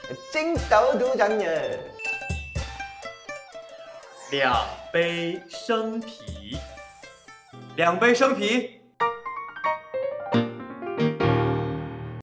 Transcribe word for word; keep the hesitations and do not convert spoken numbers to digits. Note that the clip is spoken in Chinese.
金豆独掌人。 两杯生啤，两杯生啤。